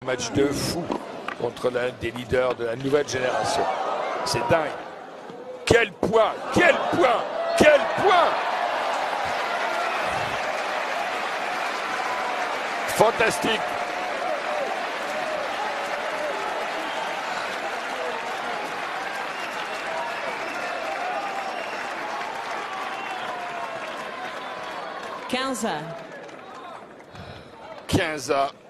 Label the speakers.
Speaker 1: Match de fou contre l'un des leaders de la nouvelle génération. C'est dingue. Quel point! Quel point! Quel point! Fantastique!
Speaker 2: Quinze.
Speaker 1: 15 à